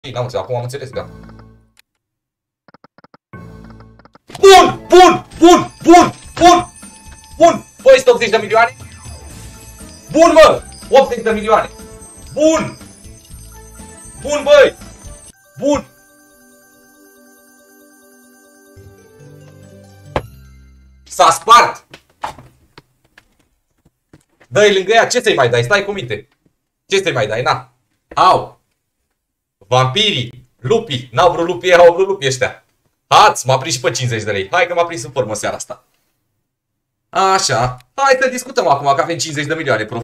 N-am înțeles, acum am înțeles, da. Bun! Bun! Bun! Bun! Bun! Bun! Băi, este 80 de milioane? Bun, mă! 80 de milioane! Bun! Bun, băi! Bun! S-a spart! Dă-i lângă ea, ce să-i mai dai? Stai cu minte! Ce să-i mai dai? Na! Au! Vampirii! Lupii! N-au vrut lupii, au vrut lupii ăștia! Hați, m-a prins și pe 50 de lei. Hai că m-a prins în formă seara asta. Așa. Hai să discutăm acum că avem 50 de milioane.